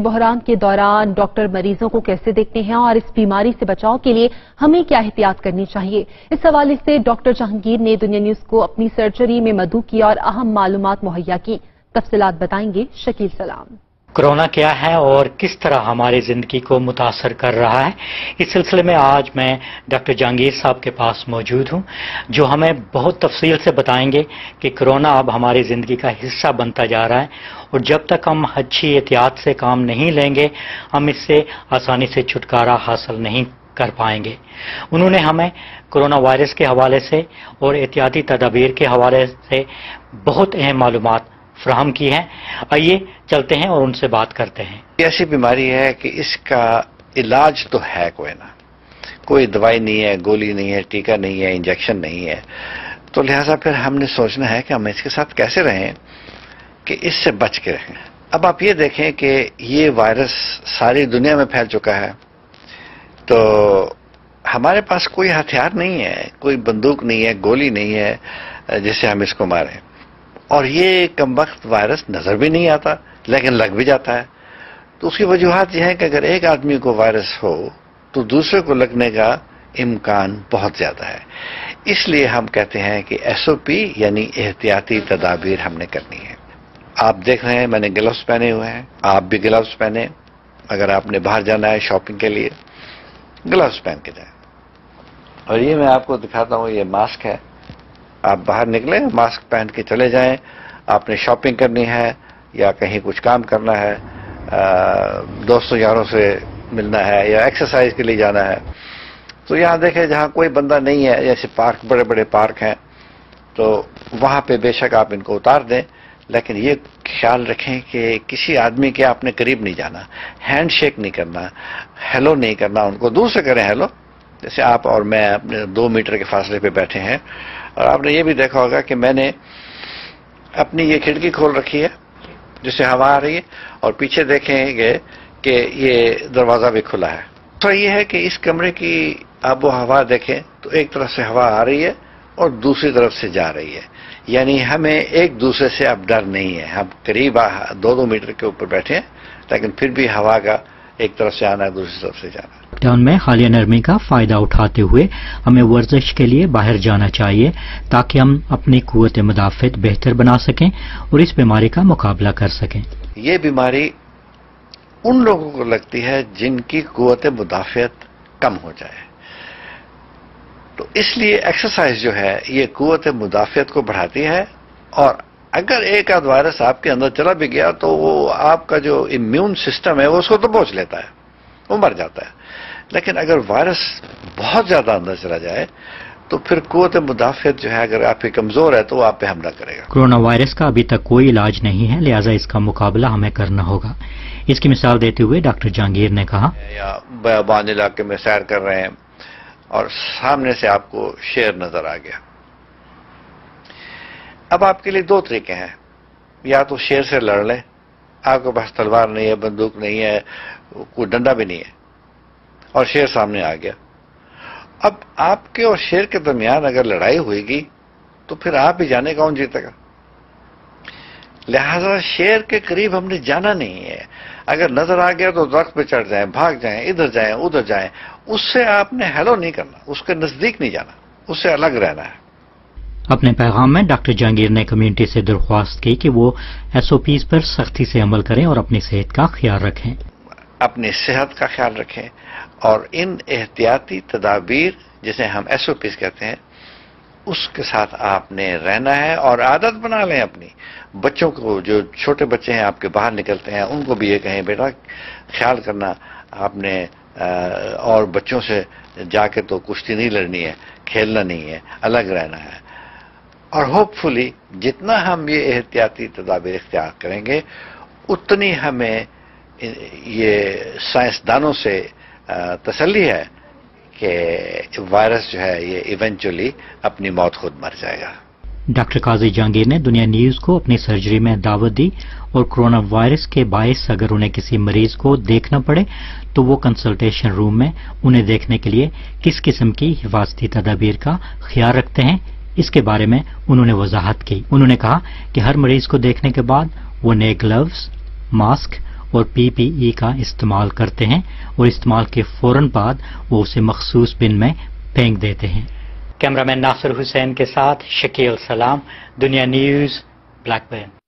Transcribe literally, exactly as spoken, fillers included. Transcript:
बहरान के दौरान डॉक्टर मरीजों को कैसे देखते हैं और इस बीमारी से बचाव के लिए हमें क्या एहतियात करनी चाहिए, इस हवाले से डॉक्टर जहांगीर ने दुनिया न्यूज को अपनी सर्जरी में मदऊ की और अहम मालूमात मुहैया की। तफसीलात बताएंगे शकील सलाम। कोरोना क्या है और किस तरह हमारी जिंदगी को मुतासर कर रहा है, इस सिलसिले में आज मैं डॉक्टर जहांगीर साहब के पास मौजूद हूं, जो हमें बहुत तफसील से बताएंगे कि कोरोना अब हमारी जिंदगी का हिस्सा बनता जा रहा है और जब तक हम अच्छी एहतियात से काम नहीं लेंगे हम इससे आसानी से छुटकारा हासिल नहीं कर पाएंगे। उन्होंने हमें कोरोना वायरस के हवाले से और एहतियाती तदाबीर के हवाले से बहुत अहम मालूमात फराहम की है। आइए चलते हैं और उनसे बात करते हैं। ऐसी बीमारी है कि इसका इलाज तो है कोई ना, कोई दवाई नहीं है, गोली नहीं है, टीका नहीं है, इंजेक्शन नहीं है, तो लिहाजा फिर हमने सोचना है कि हम इसके साथ कैसे रहें कि इससे बच के रहें। अब आप ये देखें कि ये वायरस सारी दुनिया में फैल चुका है, तो हमारे पास कोई हथियार नहीं है, कोई बंदूक नहीं है, गोली नहीं है जिससे हम इसको मारें। और ये कमबख्त वायरस नजर भी नहीं आता लेकिन लग भी जाता है। तो उसकी वजूहत यह है कि अगर एक आदमी को वायरस हो तो दूसरे को लगने का इम्कान बहुत ज्यादा है। इसलिए हम कहते हैं कि एस ओ पी यानी एहतियाती तदाबीर हमने करनी है। आप देख रहे हैं मैंने ग्लव्स पहने हुए हैं, आप भी ग्लव्स पहने। अगर आपने बाहर जाना है शॉपिंग के लिए ग्लव्स पहन के जाए। और ये मैं आपको दिखाता हूँ, ये मास्क है। आप बाहर निकले मास्क पहन के चले जाएं। आपने शॉपिंग करनी है या कहीं कुछ काम करना है, दोस्तों यारों से मिलना है या एक्सरसाइज के लिए जाना है, तो यहां देखें जहां कोई बंदा नहीं है, जैसे पार्क बड़े बड़े पार्क हैं, तो वहां पे बेशक आप इनको उतार दें, लेकिन ये ख्याल रखें कि किसी आदमी के आपने करीब नहीं जाना, हैंड शेक नहीं करना, हेलो नहीं करना, उनको दूर से करें हेलो। जैसे आप और मैं अपने दो मीटर के फासले पे बैठे हैं। और आपने ये भी देखा होगा कि मैंने अपनी ये खिड़की खोल रखी है जिससे हवा आ रही है, और पीछे देखेंगे कि ये दरवाजा भी खुला है। तो ये है कि इस कमरे की आबो हवा देखें तो एक तरफ से हवा आ रही है और दूसरी तरफ से जा रही है, यानी हमें एक दूसरे से अब डर नहीं है। हम करीब दो दो मीटर के ऊपर बैठे हैं लेकिन फिर भी हवा का एक तरफ से आना है, दूसरी तरफ से जाना। लॉकडाउन में हालिया नरमी का फायदा उठाते हुए हमें वर्जिश के लिए बाहर जाना चाहिए ताकि हम अपनी कुव्वत मुदाफ़त बेहतर बना सकें और इस बीमारी का मुकाबला कर सकें। ये बीमारी उन लोगों को लगती है जिनकी कुव्वत मुदाफ़त कम हो जाए, तो इसलिए एक्सरसाइज जो है ये कुव्वत मुदाफ़त को बढ़ाती है। और अगर एक आध वायरस आपके अंदर चला भी गया तो वो आपका जो इम्यून सिस्टम है वो उसको तो बोझ लेता है, वो मर जाता है। लेकिन अगर वायरस बहुत ज्यादा अंदर चला जाए तो फिर कुव्वत मुदाफ़त जो है अगर आपकी कमजोर है तो वो आप पे हमला करेगा। कोरोना वायरस का अभी तक कोई इलाज नहीं है, लिहाजा इसका मुकाबला हमें करना होगा। इसकी मिसाल देते हुए डॉक्टर जहांगीर ने कहा, या बयाबान इलाके में सैर कर रहे हैं और सामने से आपको शेर नजर आ गया। अब आपके लिए दो तरीके हैं, या तो शेर से लड़ लें, आपके पास तलवार नहीं है, बंदूक नहीं है, कोई डंडा भी नहीं है और शेर सामने आ गया। अब आपके और शेर के दरमियान अगर लड़ाई होगी तो फिर आप ही जाने कौन जीतेगा। लिहाजा शेर के करीब हमने जाना नहीं है। अगर नजर आ गया तो दरख्त पे चढ़ जाएं, भाग जाएं, इधर जाएं, उधर जाएं, उससे आपने हेलो नहीं करना, उसके नजदीक नहीं जाना, उससे अलग रहना है। अपने पैगाम में डॉक्टर जहांगीर ने कम्युनिटी से दरख्वास्त की कि वो एस ओ पीज पर सख्ती से अमल करें और अपनी सेहत का ख्याल रखें। अपनी सेहत का ख्याल रखें और इन एहतियाती तदाबीर जिसे हम एस ओ पीज कहते हैं उसके साथ आपने रहना है और आदत बना लें अपनी। बच्चों को, जो छोटे बच्चे हैं आपके बाहर निकलते हैं, उनको भी ये कहें बेटा ख्याल करना आपने, और बच्चों से जाके तो कुश्ती नहीं लड़नी है, खेलना नहीं है, अलग रहना है। और होपफुली जितना हम ये एहतियाती तदाबीर इख्तियार करेंगे उतनी हमें ये साइंसदानों से तसल्ली है कि वायरस जो है ये इवेंचुअली अपनी मौत खुद मर जाएगा। डॉक्टर काजी जहांगीर ने दुनिया न्यूज को अपनी सर्जरी में दावत दी और कोरोना वायरस के बायस अगर उन्हें किसी मरीज को देखना पड़े तो वो कंसल्टेशन रूम में उन्हें देखने के लिए किस किस्म की हिफाजती तदाबीर का ख्याल रखते हैं, इसके बारे में उन्होंने वजाहत की। उन्होंने कहा कि हर मरीज को देखने के बाद वो नए ग्लव्स, मास्क اور پی پی ای کا استعمال کرتے ہیں اور استعمال کے فوراً بعد وہ اسے مخصوص بن میں پھینک دیتے ہیں۔ کیمرہ مین ناصر حسین کے ساتھ شکیل سلام، دنیا نیوز، بلیک برن۔